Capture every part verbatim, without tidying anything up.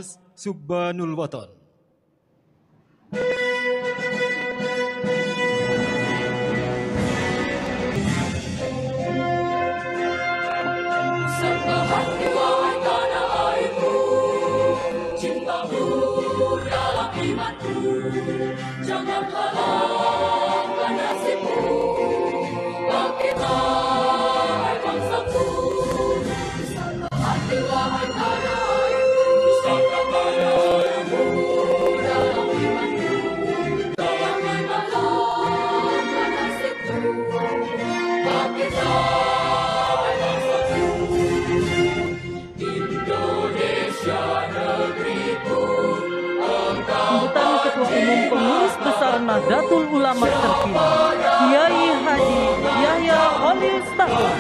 Mas Subbanul Waton. Sepahati wahai tanah airku, cintamu dalam imanku, jangan halangkan nasibmu, bangkitlah hai bangsaku. Sepahati wahai tanah airku, bisakah tanah airku dalam imanku, jangan halangkan nasibmu, bangkitlah. Sambutan Ketua Umum Pengurus Besar Nahdlatul Ulama terpilih, Kiai Haji Yahya Khalil Stakuf.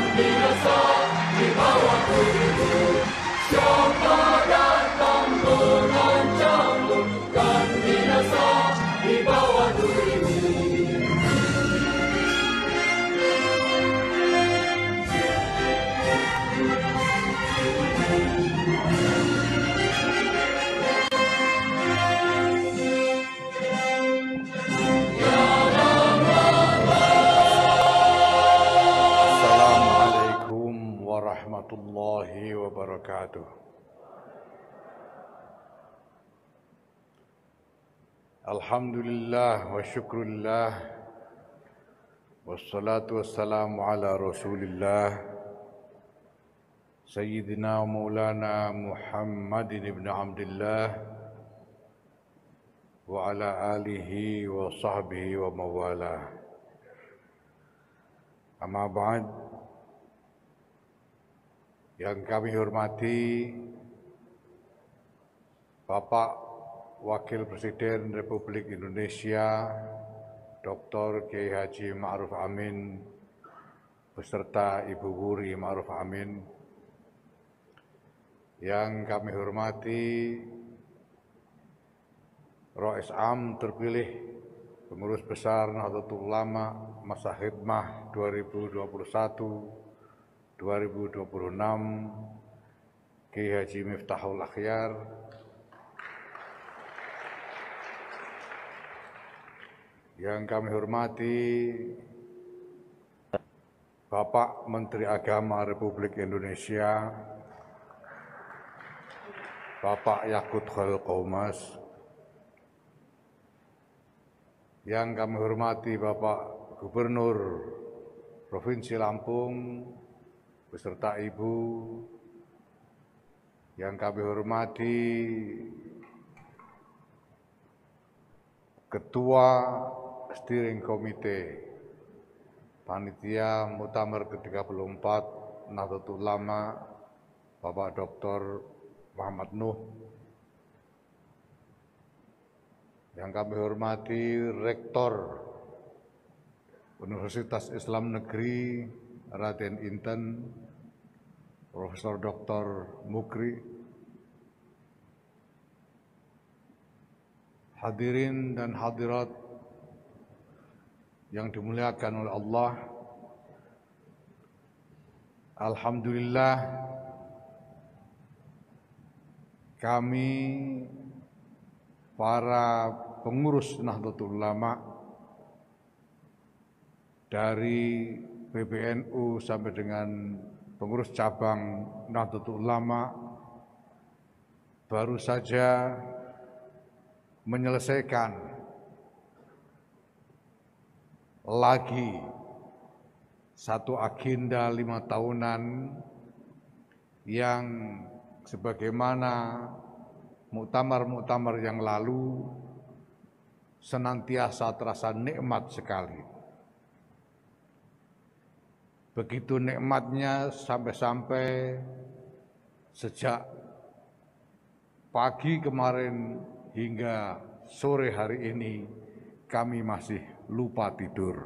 Siapa datang mengancammu, kan binasa di bawah durimu. Warahmatullahi wabarakatuh. Alhamdulillah wa syukrulillah, wassalatu wassalamu ala rasulillah Sayyidina Maulana Muhammadin ibn Abdillah wa ala alihi wa sahbihi wa mawalah. Amma ba'd. Yang kami hormati Bapak Wakil Presiden Republik Indonesia Doktor Kiai Haji Ma'ruf Amin beserta Ibu Wuri Ma'ruf Amin. Yang kami hormati Rais Am terpilih Pengurus Besar Nahdlatul Ulama masa khidmah dua ribu dua puluh satu dua ribu dua puluh enam, Kiai Haji Miftahul Akhyar, yang kami hormati Bapak Menteri Agama Republik Indonesia, Bapak Yakut Khalil Qaumas, yang kami hormati Bapak Gubernur Provinsi Lampung beserta Ibu, yang kami hormati Ketua Steering Komite Panitia Muktamar ke tiga puluh empat Nahdlatul Ulama, Bapak Doktor Muhammad Nuh, yang kami hormati Rektor Universitas Islam Negeri Raden Inten, Profesor Doktor Mukri, hadirin dan hadirat yang dimuliakan oleh Allah. Alhamdulillah, kami para pengurus Nahdlatul Ulama dari P B N U sampai dengan pengurus cabang Nahdlatul Ulama baru saja menyelesaikan lagi satu agenda lima tahunan yang sebagaimana muktamar-muktamar yang lalu senantiasa terasa nikmat sekali. Begitu nikmatnya sampai-sampai sejak pagi kemarin hingga sore hari ini kami masih lupa tidur.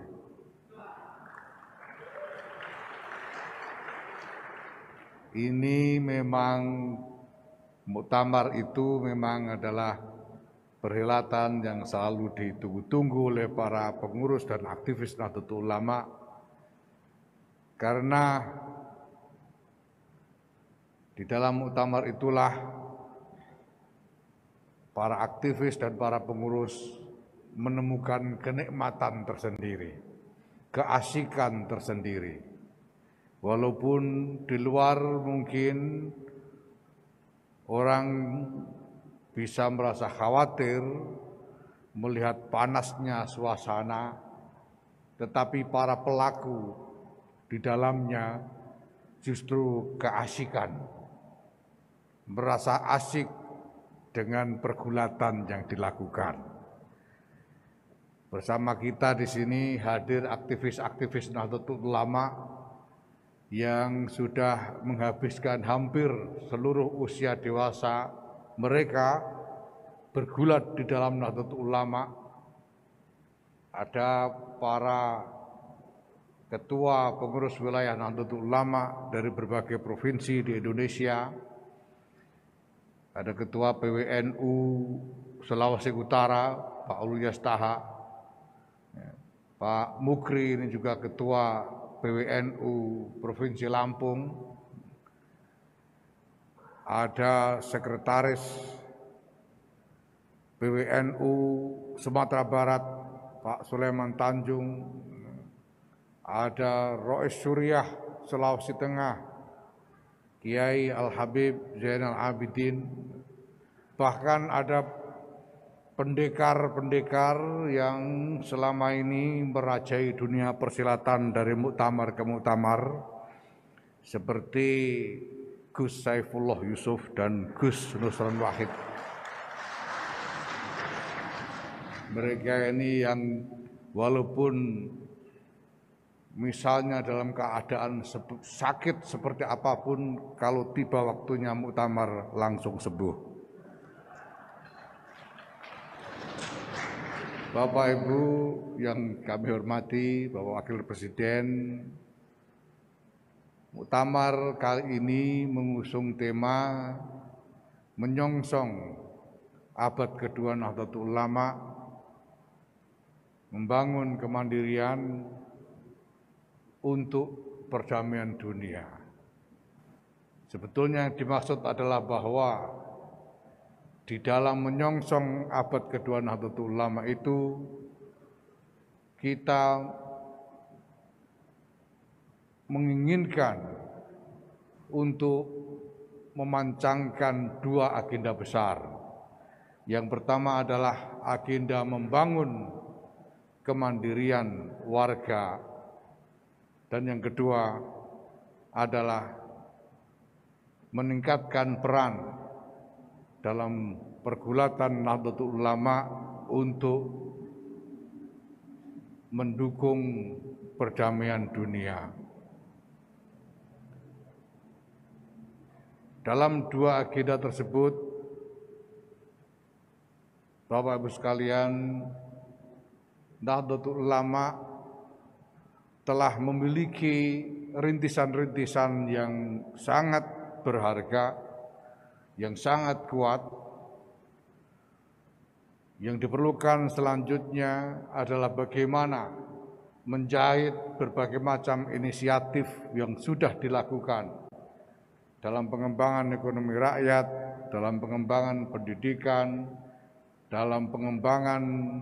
Ini memang muktamar itu memang adalah perhelatan yang selalu ditunggu-tunggu oleh para pengurus dan aktivis Nahdlatul Ulama, karena di dalam muktamar itulah para aktivis dan para pengurus menemukan kenikmatan tersendiri, keasikan tersendiri. Walaupun di luar mungkin orang bisa merasa khawatir melihat panasnya suasana, tetapi para pelaku di dalamnya justru keasikan, merasa asik dengan pergulatan yang dilakukan. Bersama kita di sini hadir aktivis-aktivis Nahdlatul Ulama yang sudah menghabiskan hampir seluruh usia dewasa mereka bergulat di dalam Nahdlatul Ulama. Ada para ketua pengurus wilayah Nahdlatul Ulama dari berbagai provinsi di Indonesia. Ada ketua P W N U Sulawesi Utara, Pak Ulyas Taha. Pak Mukri ini juga ketua P W N U Provinsi Lampung. Ada sekretaris P W N U Sumatera Barat, Pak Sulaiman Tanjung. Ada Rois Suriah Sulawesi Tengah, Kiai Al-Habib Zainal Abidin. Bahkan ada pendekar-pendekar yang selama ini merajai dunia persilatan dari muktamar ke muktamar, seperti Gus Saifullah Yusuf dan Gus Nusron Wahid. Mereka ini yang walaupun misalnya dalam keadaan sakit seperti apapun, kalau tiba waktunya muktamar langsung sembuh. Bapak Ibu yang kami hormati, Bapak Wakil Presiden, muktamar kali ini mengusung tema menyongsong abad kedua Nahdlatul Ulama, membangun kemandirian untuk perdamaian dunia. Sebetulnya yang dimaksud adalah bahwa di dalam menyongsong abad kedua Nahdlatul Ulama itu kita menginginkan untuk memancangkan dua agenda besar. Yang pertama adalah agenda membangun kemandirian warga, dan yang kedua adalah meningkatkan peran dalam pergulatan Nahdlatul Ulama untuk mendukung perdamaian dunia. Dalam dua agenda tersebut, Bapak Ibu sekalian, Nahdlatul Ulama telah memiliki rintisan-rintisan yang sangat berharga, yang sangat kuat. Yang diperlukan selanjutnya adalah bagaimana menjahit berbagai macam inisiatif yang sudah dilakukan dalam pengembangan ekonomi rakyat, dalam pengembangan pendidikan, dalam pengembangan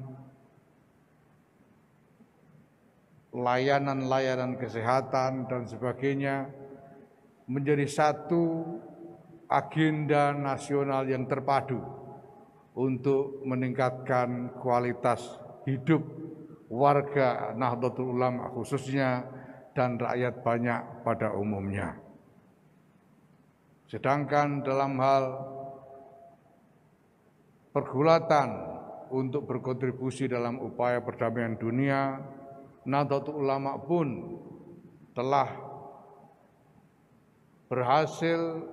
layanan-layanan kesehatan dan sebagainya, menjadi satu agenda nasional yang terpadu untuk meningkatkan kualitas hidup warga Nahdlatul Ulama khususnya dan rakyat banyak pada umumnya. Sedangkan dalam hal pergulatan untuk berkontribusi dalam upaya perdamaian dunia, Nahdlatul Ulama pun telah berhasil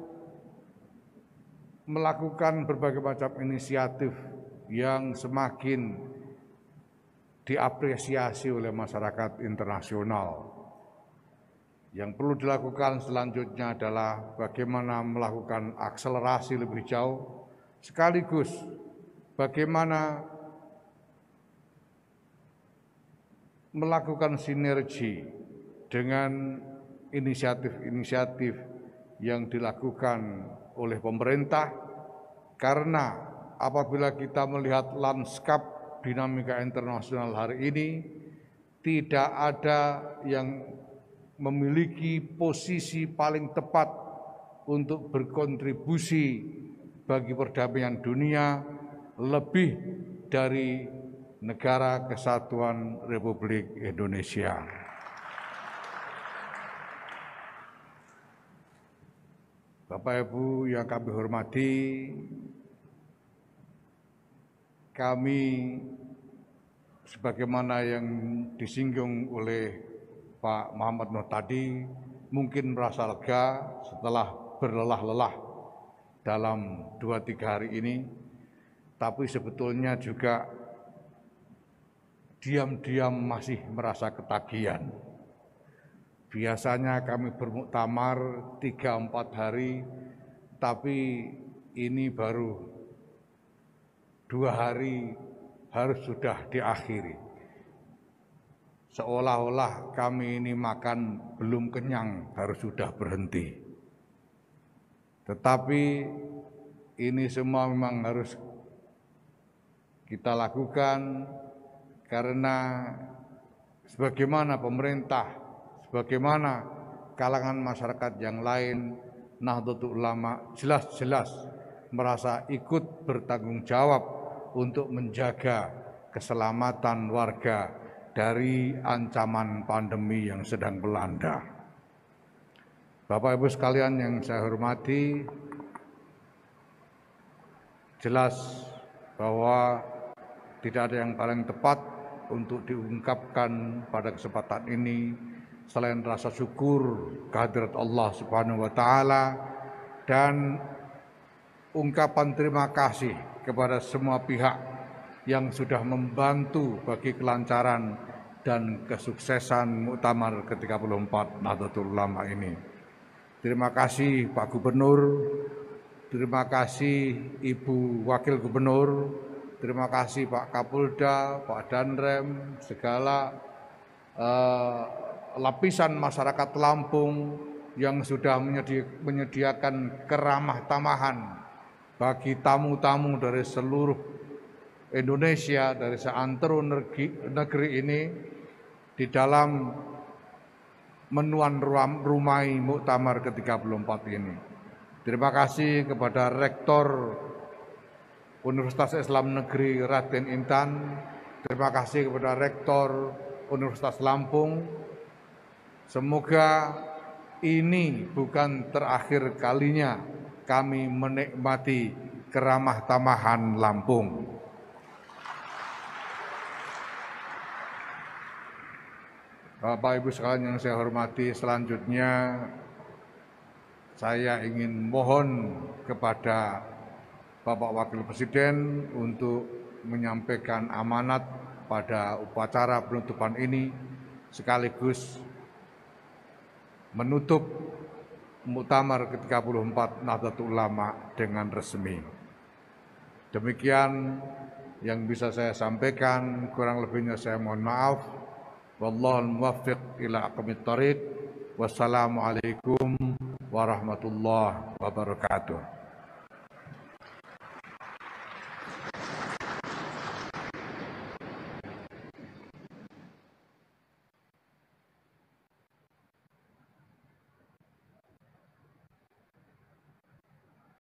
melakukan berbagai macam inisiatif yang semakin diapresiasi oleh masyarakat internasional. Yang perlu dilakukan selanjutnya adalah bagaimana melakukan akselerasi lebih jauh, sekaligus bagaimana melakukan sinergi dengan inisiatif-inisiatif yang dilakukan oleh pemerintah, karena apabila kita melihat lanskap dinamika internasional hari ini, tidak ada yang memiliki posisi paling tepat untuk berkontribusi bagi perdamaian dunia lebih dari Negara Kesatuan Republik Indonesia. Bapak Ibu yang kami hormati, kami sebagaimana yang disinggung oleh Pak Muhammad Nuh tadi, mungkin merasa lega setelah berlelah-lelah dalam dua tiga hari ini, tapi sebetulnya juga diam-diam masih merasa ketagihan. Biasanya kami bermuktamar tiga empat hari, tapi ini baru dua hari harus sudah diakhiri. Seolah-olah kami ini makan belum kenyang, harus sudah berhenti. Tetapi ini semua memang harus kita lakukan karena sebagaimana pemerintah, sebagaimana kalangan masyarakat yang lain, Nahdlatul Ulama jelas-jelas merasa ikut bertanggung jawab untuk menjaga keselamatan warga dari ancaman pandemi yang sedang melanda. Bapak Ibu sekalian yang saya hormati, jelas bahwa tidak ada yang paling tepat untuk diungkapkan pada kesempatan ini selain rasa syukur kehadirat Allah Subhanahu wa taala dan ungkapan terima kasih kepada semua pihak yang sudah membantu bagi kelancaran dan kesuksesan Muktamar ke tiga puluh empat Nahdlatul Ulama ini. Terima kasih Pak Gubernur, terima kasih Ibu Wakil Gubernur, terima kasih Pak Kapolda, Pak Danrem, segala uh, lapisan masyarakat Lampung yang sudah menyedi menyediakan keramah tamahan bagi tamu-tamu dari seluruh Indonesia, dari seantero negeri ini di dalam menuan rumai Muktamar ke tiga puluh empat ini. Terima kasih kepada Rektor Universitas Islam Negeri Raden Intan, terima kasih kepada Rektor Universitas Lampung. Semoga ini bukan terakhir kalinya kami menikmati keramah tamahan Lampung. Bapak Ibu sekalian yang saya hormati, selanjutnya saya ingin mohon kepada Bapak Wakil Presiden untuk menyampaikan amanat pada upacara penutupan ini sekaligus menutup Muktamar ke tiga puluh empat Nahdlatul Ulama dengan resmi. Demikian yang bisa saya sampaikan, kurang lebihnya saya mohon maaf. Wallahul muwaffiq ila aqwamit thoriq. Wassalamualaikum warahmatullahi wabarakatuh.